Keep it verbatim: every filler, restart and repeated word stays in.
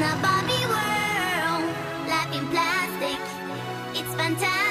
a Barbie world, life in plastic, it's fantastic.